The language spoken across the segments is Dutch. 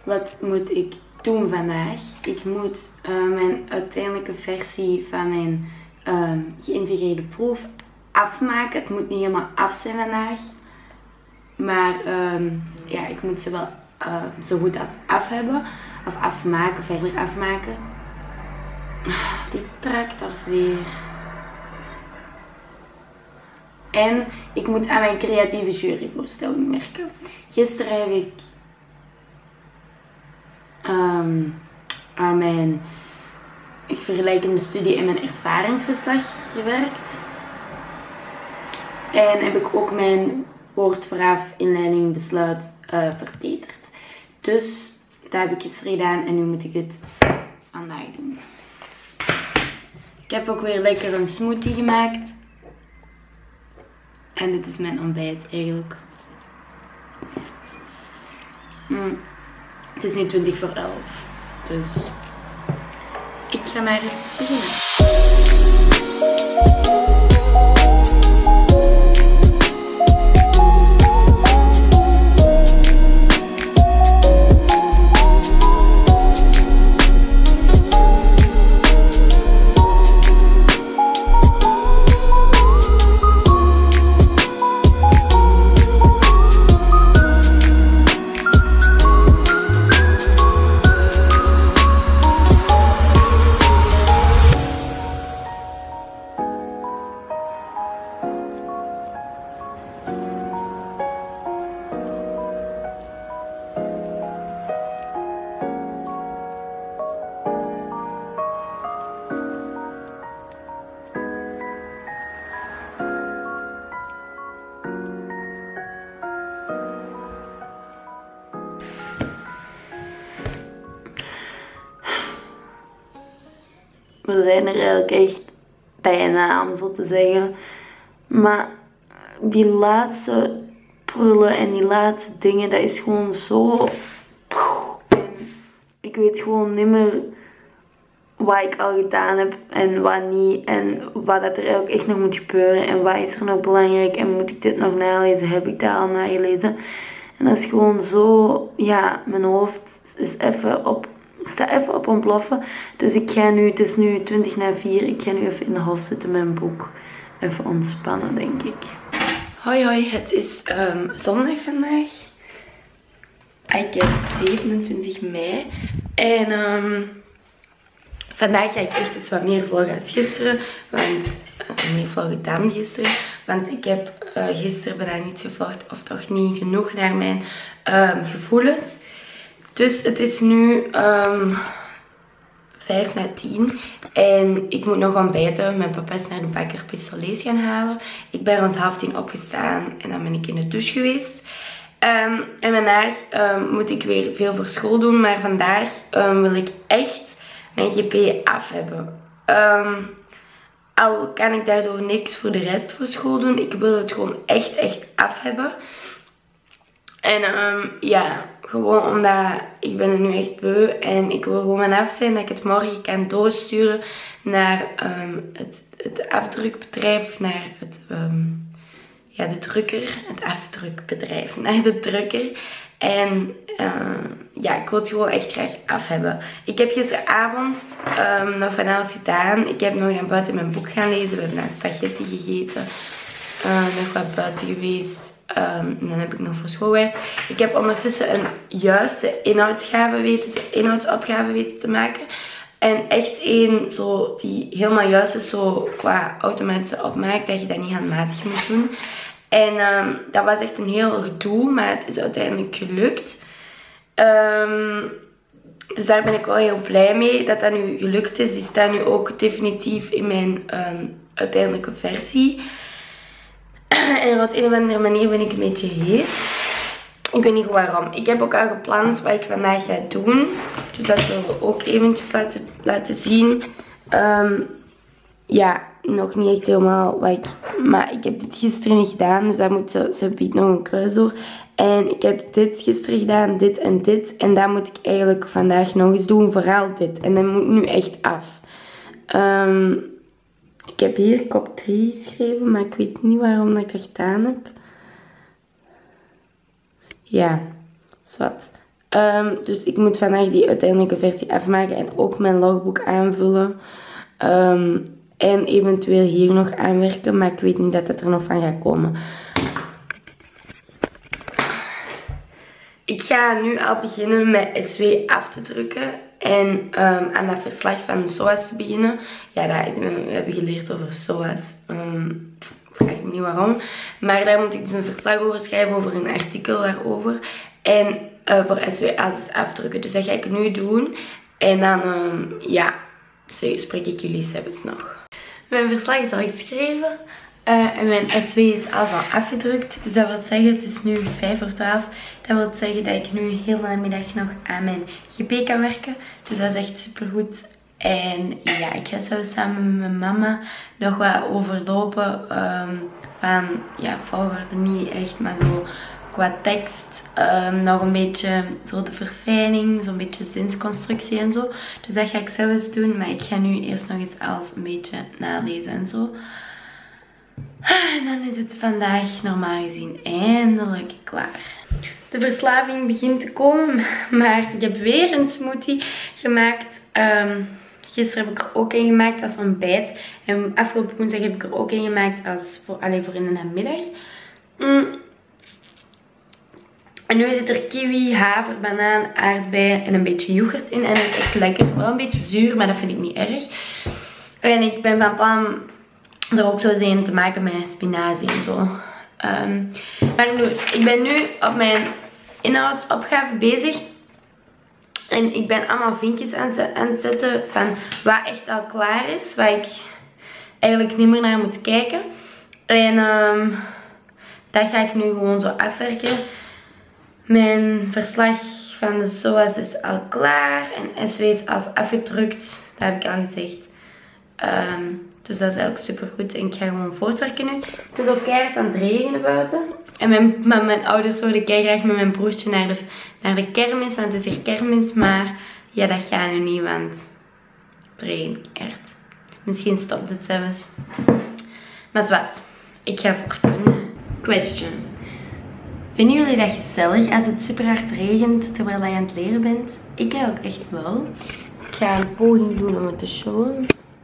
wat moet ik doen vandaag? Ik moet mijn uiteindelijke versie van mijn geïntegreerde proef afmaken. Het moet niet helemaal af zijn vandaag. Maar ja, ik moet ze wel zo goed als af hebben. Of afmaken, verder afmaken. Die tractors weer. En ik moet aan mijn creatieve juryvoorstelling werken. Gisteren heb ik aan mijn vergelijkende studie en mijn ervaringsverslag gewerkt. En heb ik ook mijn woord vooraf, inleiding, besluit verbeterd. Dus dat heb ik gisteren gedaan en nu moet ik dit vandaag doen. Ik heb ook weer lekker een smoothie gemaakt. En dit is mijn ontbijt eigenlijk. Het is nu 11:20. Dus ik ga maar eens beginnen. We zijn er eigenlijk echt bijna, om zo te zeggen. Maar die laatste prullen en die laatste dingen, dat is gewoon zo... En ik weet gewoon niet meer wat ik al gedaan heb en wat niet. En wat dat er eigenlijk echt nog moet gebeuren. En wat is er nog belangrijk. En moet ik dit nog nalezen? Heb ik dat al nagelezen? En dat is gewoon zo... Ja, mijn hoofd is even op... Sta even op ontploffen. Dus ik ga nu, het is nu 4:20. Ik ga nu even in de hof zitten met een boek. Even ontspannen, denk ik. Hoi hoi, het is zondag vandaag. I guess 27 mei. En vandaag ga ik echt eens wat meer vloggen als gisteren. Want meer vloggen dan gisteren. Want ik heb gisteren bijna niet gevlogd. Of toch niet genoeg naar mijn gevoelens. Dus het is nu 9:55 en ik moet nog ontbijten. Mijn papa is naar de bakker pistolets gaan halen. Ik ben rond 9:30 opgestaan en dan ben ik in de douche geweest. En vandaag moet ik weer veel voor school doen, maar vandaag wil ik echt mijn GP af hebben. Al kan ik daardoor niks voor de rest voor school doen, ik wil het gewoon echt af hebben. En ja, gewoon omdat ik ben er nu echt beu en ik wil gewoon af zijn dat ik het morgen kan doorsturen naar het afdrukbedrijf, naar het, ja, de drukker, het afdrukbedrijf, naar de drukker. En ja, ik wil het gewoon echt graag af hebben. Ik heb gisteravond nog van alles gedaan. Ik heb nog naar buiten mijn boek gaan lezen, we hebben naar spaghetti gegeten, nog wat buiten geweest. En dan heb ik nog voor school gewerkt. Ik heb ondertussen een juiste inhoudsopgave weten te maken. En echt één zo die helemaal juist is, zo qua automatische opmaak, dat je dat niet handmatig moet doen. En dat was echt een heel gedoe, maar het is uiteindelijk gelukt. Dus daar ben ik wel heel blij mee dat dat nu gelukt is. Die staat nu ook definitief in mijn uiteindelijke versie. En op een of andere manier ben ik een beetje hees. Ik weet niet goed waarom. Ik heb ook al gepland wat ik vandaag ga doen. Dus dat zullen we ook eventjes laten zien. Ja, nog niet echt helemaal wat ik... Maar ik heb dit gisteren niet gedaan. Dus daar moet ze biedt nog een kruis door. En ik heb dit gisteren gedaan. Dit en dit. En dat moet ik eigenlijk vandaag nog eens doen. Vooral dit. En dat moet nu echt af. Ik heb hier kop 3 geschreven, maar ik weet niet waarom dat ik dat gedaan heb. Ja, zwart. Dus ik moet vandaag die uiteindelijke versie afmaken en ook mijn logboek aanvullen. En eventueel hier nog aanwerken, maar ik weet niet dat het er nog van gaat komen. Ik ga nu al beginnen met SW af te drukken en aan dat verslag van SOAS te beginnen. Ja, we hebben geleerd over SOAS. Vraag me niet waarom. Maar daar moet ik dus een verslag over schrijven, over een artikel daarover. En voor SW-AS afdrukken. Dus dat ga ik nu doen. En dan, ja, spreek ik jullie zelfs nog. Mijn verslag is al geschreven. En mijn SW is al afgedrukt. Dus dat wil zeggen, het is nu 11:05. Dat wil zeggen dat ik nu heel de middag nog aan mijn GP kan werken. Dus dat is echt super goed. En ja, ik ga zo samen met mijn mama nog wat overlopen. Van, ja, volgorde niet echt, maar zo qua tekst. Nog een beetje zo de verfijning, zo'n beetje zinsconstructie en zo. Dus dat ga ik zelfs doen. Maar ik ga nu eerst nog eens alles een beetje nalezen en zo. En dan is het vandaag normaal gezien eindelijk klaar. De verslaving begint te komen, maar ik heb weer een smoothie gemaakt. Gisteren heb ik er ook een gemaakt als ontbijt. En afgelopen woensdag heb ik er ook een gemaakt als voor in de namiddag. En nu zit er kiwi, haver, banaan, aardbei en een beetje yoghurt in. En dat is echt lekker. Wel een beetje zuur, maar dat vind ik niet erg. En ik ben van plan er ook zo een te maken met spinazie en zo. Maar dus, ik ben nu op mijn inhoudsopgave bezig. En ik ben allemaal vinkjes aan het zetten van wat echt al klaar is. Waar ik eigenlijk niet meer naar moet kijken. En dat ga ik nu gewoon zo afwerken. Mijn verslag van de SOAS is al klaar. En SW is al afgedrukt. Dat heb ik al gezegd. Dus dat is eigenlijk super goed. En ik ga gewoon voortwerken nu. Het is ook keihard aan het regenen buiten. En mijn ouders zouden graag met mijn broertje naar de kermis. Want het is hier kermis. Maar ja, dat gaat nu niet. Want het regent echt. Misschien stopt het zelfs. Maar zwart. Ik ga voortdoen. Question. Vinden jullie dat gezellig als het super hard regent terwijl je aan het leren bent? Ik ook echt wel. Ik ga een poging doen om het te showen.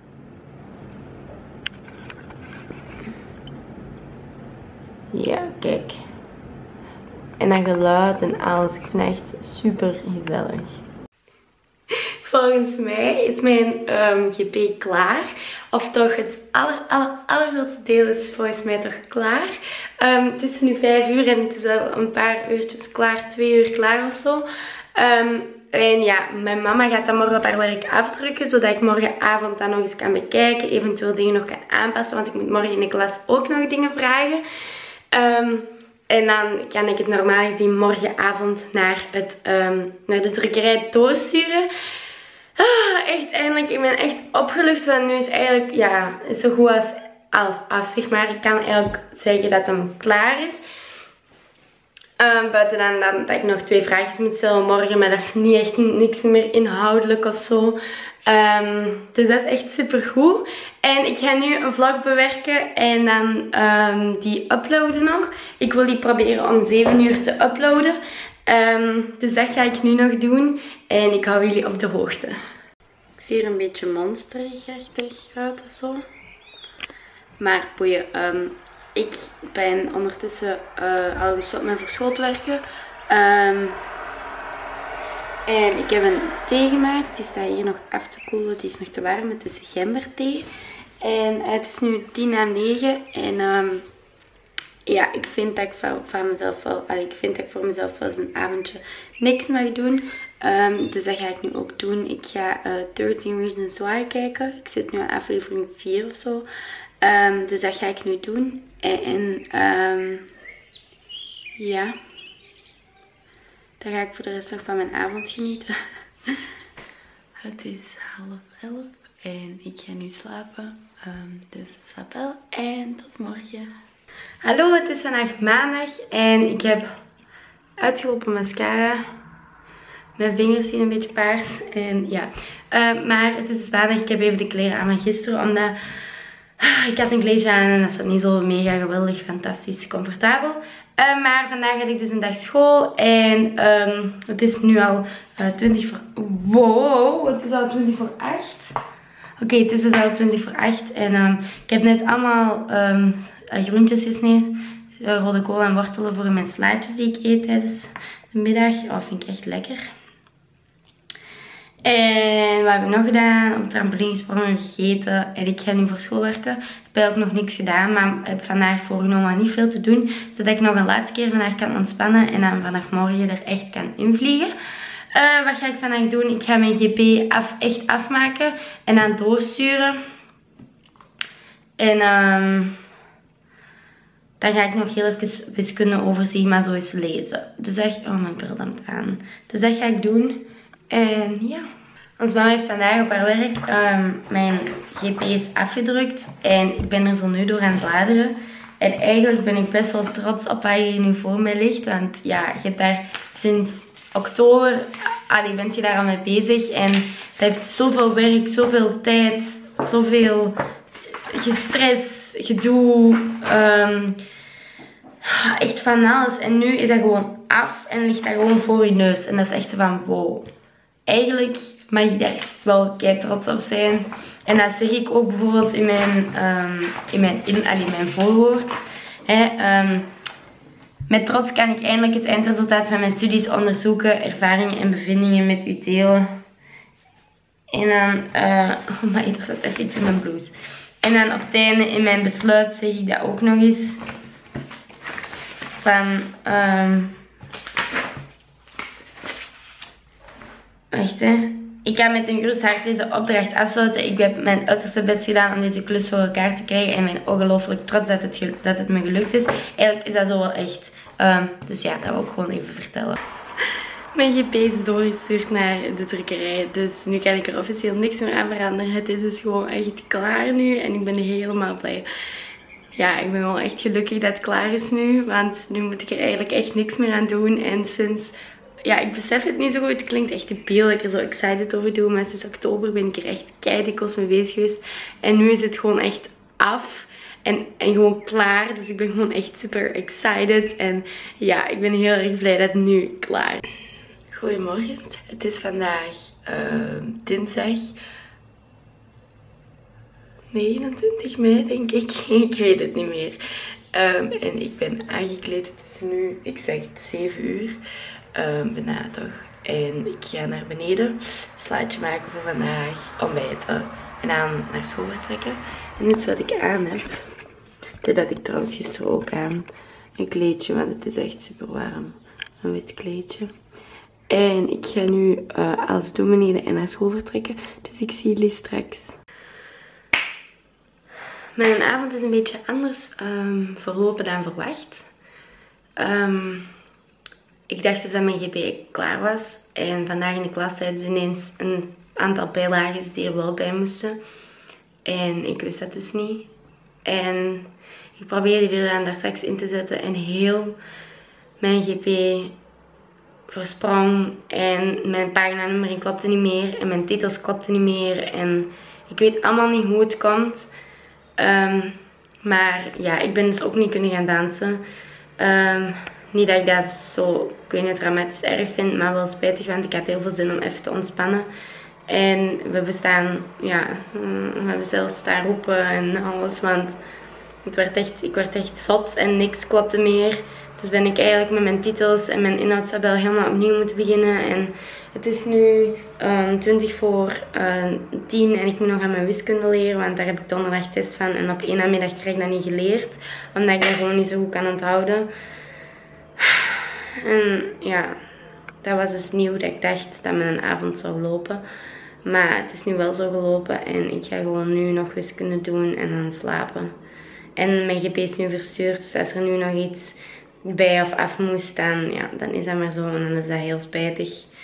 Ja, kijk. En dat geluid en alles. Ik vind het echt super gezellig. Volgens mij is mijn GP klaar. Of toch het allergrootste deel is volgens mij toch klaar. Het is nu 5 uur en het is al een paar uurtjes klaar. 2 uur klaar of zo. En ja, mijn mama gaat dan morgen op haar werk afdrukken. Zodat ik morgenavond dan nog eens kan bekijken. Eventueel dingen nog kan aanpassen. Want ik moet morgen in de klas ook nog dingen vragen. En dan kan ik het normaal gezien morgenavond naar de drukkerij doorsturen. Echt eindelijk, ik ben echt opgelucht, want nu is eigenlijk, ja, zo goed als af, zeg maar. Ik kan eigenlijk zeggen dat hem klaar is. Buiten dan dat ik nog 2 vraagjes moet stellen morgen, maar dat is niet echt niks meer inhoudelijk of zo. Dus dat is echt super goed. En ik ga nu een vlog bewerken en dan die uploaden nog. Ik wil die proberen om 7 uur te uploaden. Dus dat ga ik nu nog doen. En ik hou jullie op de hoogte. Ik zie hier een beetje monsterig uit of zo. Maar boeien. Ik ben ondertussen al gestopt met voor school te werken. En ik heb een thee gemaakt. Die staat hier nog af te koelen. Die is nog te warm. Het is gemberthee. En het is nu 8:50. En ja, ik vind dat ik van mezelf wel, ik vind dat ik voor mezelf wel eens een avondje niks mag doen. Dus dat ga ik nu ook doen. Ik ga 13 Reasons Why kijken. Ik zit nu aan aflevering 4 of zo. Dus dat ga ik nu doen. En ja, dan ga ik voor de rest nog van mijn avond genieten. Het is 10:30 en ik ga nu slapen. Dus slaap wel en tot morgen. Hallo, het is vandaag maandag en ik heb uitgelopen mascara. Mijn vingers zien een beetje paars en ja. Maar het is dus maandag. Ik heb even de kleren aan van gisteren, omdat ik had een kleedje aan en dat zat niet zo mega geweldig, fantastisch, comfortabel. Maar vandaag had ik dus een dag school en het is nu al 20 voor... Wow, het is al 20 voor 8. Oké, het is dus al 20 voor 8 en ik heb net allemaal groentjes gesneden. Rode kool en wortelen voor mijn slaatjes die ik eet tijdens de middag. Oh, vind ik echt lekker. En wat heb ik nog gedaan? Op trampoline gesprongen, gegeten. En ik ga nu voor school werken. Ik heb ook nog niks gedaan, maar heb vandaag voorgenomen om niet veel te doen. Zodat ik nog een laatste keer vandaag kan ontspannen. En dan vanaf morgen er echt kan invliegen. Wat ga ik vandaag doen? Ik ga mijn GP echt afmaken. En dan doorsturen. En dan ga ik nog heel even wiskunde overzien, maar zo eens lezen. Dus dat... Oh, mijn bril dampt aan. Dus dat ga ik doen. En ja. Ons mama heeft vandaag op haar werk mijn GP is afgedrukt. En ik ben er zo nu door aan het bladeren. En eigenlijk ben ik best wel trots op wat hier nu voor mij ligt. Want ja, je hebt daar sinds oktober... bent je daar al mee bezig. En het heeft zoveel werk, zoveel tijd, zoveel stress, gedoe. Echt van alles. En nu is dat gewoon af en ligt dat gewoon voor je neus. En dat is echt zo van wow. Eigenlijk mag ik daar wel kei trots op zijn. En dat zeg ik ook bijvoorbeeld in mijn voorwoord. Met trots kan ik eindelijk het eindresultaat van mijn studies onderzoeken, ervaringen en bevindingen met u delen. En dan, oh maar er staat even iets in mijn blouse. En dan op het einde in mijn besluit zeg ik dat ook nog eens. Van, wacht hè. Ik kan met een gerust hart deze opdracht afsluiten. Ik heb mijn uiterste best gedaan om deze klus voor elkaar te krijgen. En ben ongelooflijk trots dat het me gelukt is. Eigenlijk is dat zo wel echt. Dus ja, dat wil ik gewoon even vertellen. Mijn GP is doorgestuurd naar de drukkerij. Dus nu kan ik er officieel niks meer aan veranderen. Het is dus gewoon echt klaar nu. En ik ben helemaal blij. Ja, ik ben wel echt gelukkig dat het klaar is nu. Want nu moet ik er eigenlijk echt niks meer aan doen. En sinds... Ja, ik besef het niet zo goed. Het klinkt echt te veel dat ik er zo excited over doe. Maar sinds oktober ben ik er echt keidikwijls mee bezig geweest. En nu is het gewoon echt af. En gewoon klaar. Dus ik ben gewoon echt super excited. En ja, ik ben heel erg blij dat het nu klaar is. Goedemorgen. Het is vandaag dinsdag 29 mei denk ik. Ik weet het niet meer. En ik ben aangekleed. Het is nu, ik zeg het, 7 uur. Bijna toch. En ik ga naar beneden. Slaatje maken voor vandaag. Ontbijten. En dan naar school vertrekken. En dit is wat ik aan heb. Dit had ik trouwens gisteren ook aan. Een kleedje, want het is echt super warm. Een wit kleedje. En ik ga nu alles doen beneden en naar school vertrekken. Dus ik zie jullie straks. Mijn avond is een beetje anders verlopen dan verwacht. Ik dacht dus dat mijn GP klaar was. En vandaag in de klas zeiden ze ineens een aantal bijlagen die er wel bij moesten. En ik wist dat dus niet. En ik probeerde die er dan daar straks in te zetten. En heel mijn GP versprong. En mijn paginanummering klopte niet meer. En mijn titels klopten niet meer. En ik weet allemaal niet hoe het komt. Maar ja, ik ben dus ook niet kunnen gaan dansen. Niet dat ik dat zo, ik weet niet, dramatisch erg vind, maar wel spijtig, want ik had heel veel zin om even te ontspannen. En we hebben zelfs staan roepen en alles, want ik werd echt zot en niks klopte meer. Dus ben ik eigenlijk met mijn titels en mijn inhoudstabel helemaal opnieuw moeten beginnen. En het is nu 20 voor 10 en ik moet nog aan mijn wiskunde leren, want daar heb ik donderdag test van. En op één namiddag krijg ik dat niet geleerd, omdat ik dat gewoon niet zo goed kan onthouden. En ja, dat was dus nieuw dat ik dacht dat mijn avond zou lopen. Maar het is nu wel zo gelopen en ik ga gewoon nu nog wiskunde doen en dan slapen. En mijn GP is nu verstuurd, dus als er nu nog iets bij of af moest, dan is dat maar zo en dan is dat heel spijtig.